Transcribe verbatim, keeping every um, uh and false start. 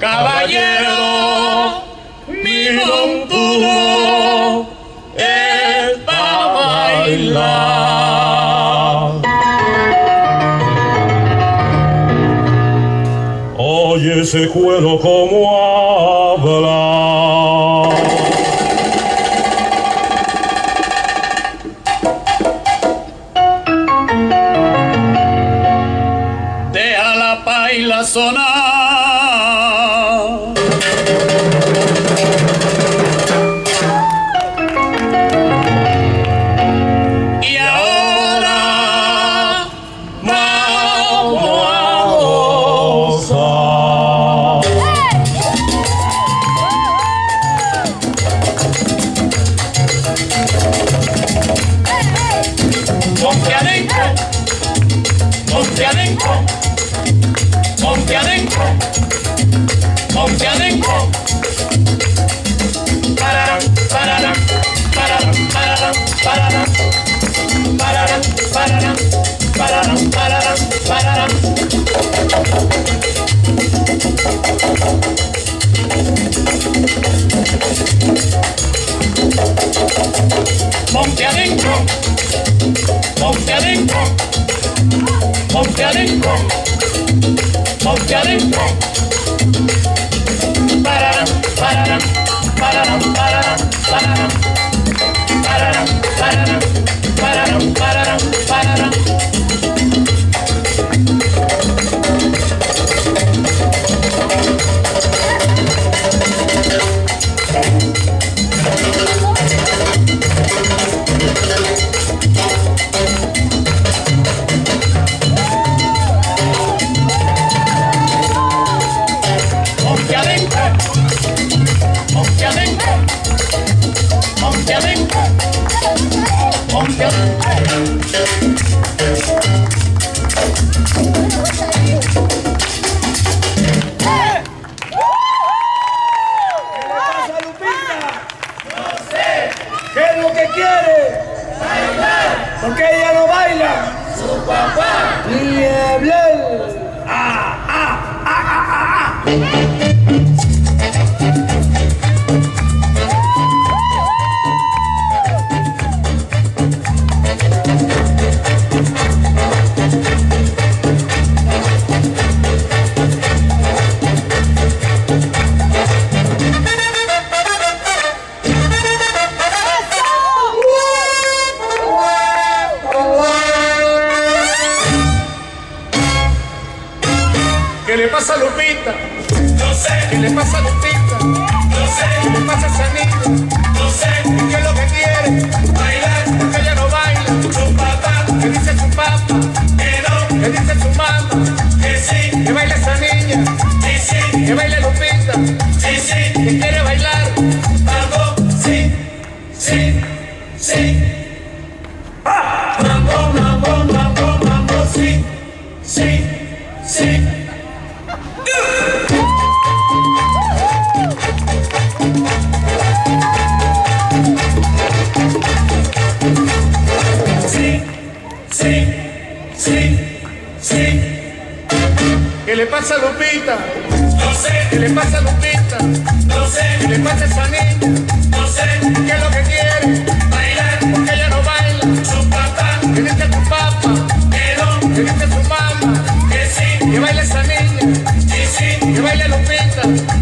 Caballero, mi montuno es para bailar. Oye ese cuero como habla. Deja la paila sonar. Y ahora vamos a gozar. Monte adentro, monte adentro, monte adentro, monte adentro. Pararán, pararán, pararán, pararán, pararán, pararán, pararán, pararán, pararán, pararán. Monte adentro, monte adentro, monte adentro, monte adentro. Pararán, pararán, pararán, pararán, pararán, pararán, pararán, pararán, pararán, pararán. Monte adentro, monte adentro, monte adentro, monte adentro. ¿Qué es lo que quiere? Bailar. Porque ella no baila. Su papá. Ni hablar. Ah, ah, ah, ah, ah, ah. ¿Qué le pasa a Lupita? No sé. ¿Qué le pasa a Lupita? No sé. ¿Qué le pasa a esa niña? No sé. ¿Qué es lo que quiere? Bailar. Porque ella no baila. Su papá. ¿Qué dice su papá? Que no. ¿Qué dice su mamá? Que sí. Que baile esa niña. Sí, sí. Que baile Lupita. Sí, sí. Que quiere bailar. Mambo. Sí. Sí. Sí. Ah. Mambo, mambo, mambo, mambo. Sí. Sí. Sí. Sí, sí, sí. ¿Qué le pasa a Lupita? No sé. ¿Qué le pasa a Lupita? No sé. ¿Qué le pasa a esa niña? No sé. ¿Qué es lo que quiere? Bailar. Porque ella no baila. Su papá. ¿Qué dice tu papá? Que no. ¿Qué dice su mamá? Que sí. Que baile esa niña. Sí, sí. Que baile Lupita.